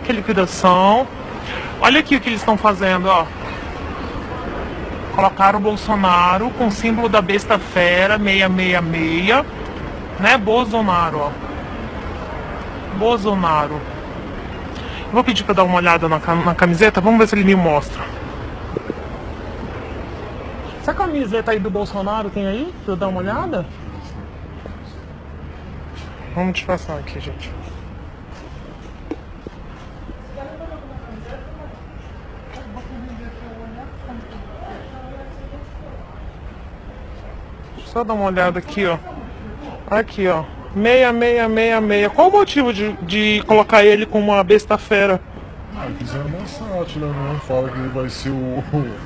estoque, liquidação. Olha aqui o que eles estão fazendo, ó. Colocaram o Bolsonaro com o símbolo da besta fera 666, né? Bolsonaro, ó. Bolsonaro. Vou pedir pra dar uma olhada na camiseta, vamos ver se ele me mostra. Essa camiseta aí do Bolsonaro tem aí? Pra eu dar uma olhada? Vamos te passar aqui, gente. Só dar uma olhada aqui, ó. Aqui, ó. 6666. Qual o motivo de colocar ele como uma besta fera? Ah, fizeram uma sátira, né? Fala que ele vai ser o...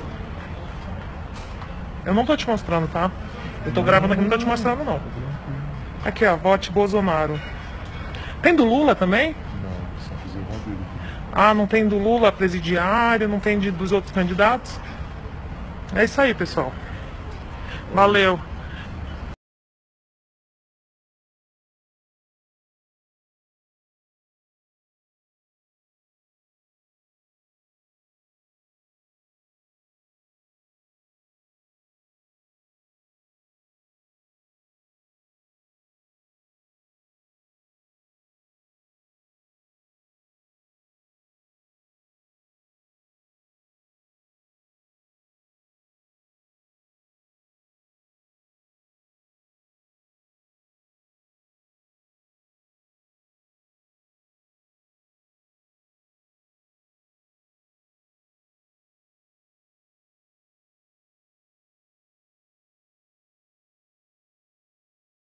Eu não tô te mostrando, tá? Eu tô gravando aqui, não tô te mostrando, não. Aqui, ó. Vote Bolsonaro. Tem do Lula também? Não, só fizeram uma dele. Ah, não tem do Lula presidiário, não tem dos outros candidatos? É isso aí, pessoal. Valeu.